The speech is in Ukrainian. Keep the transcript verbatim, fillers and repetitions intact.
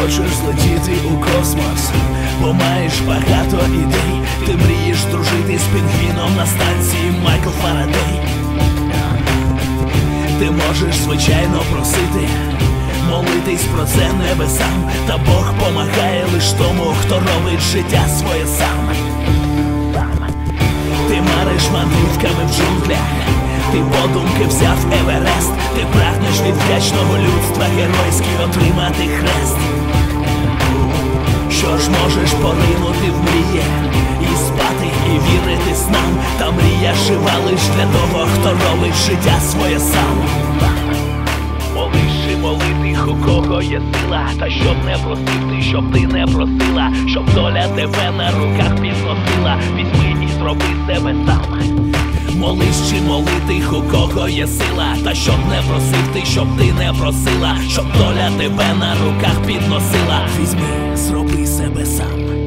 хочеш злетіти у космос, бо маєш багато ідей. Ти мрієш дружити з пінгвіном на станції Майкл Фарадей. Ти можеш, звичайно, просити, молитись про це небесам, та Бог помагає лиш тому, хто робить життя своє сам. Ти мариш мандрівками в джунглях, ти подумки взяв Еверест. Ти прагнеш від вдячного людства геройськи отримати хрест. Що ж, можеш поринути в мрії і спати, і вірити снам. Та мрія жива лиш для того, хто робить життя своє сам. Молиш і моли тих, у кого є сила, та щоб не просив ти, щоб ти не просила, щоб доля тебе на руках підносила. Візьми і зроби себе сам. Молись чи моли тих, у кого є сила, та щоб не просив ти, щоб ти не просила, щоб доля тебе на руках підносила. Візьми, зроби себе сам.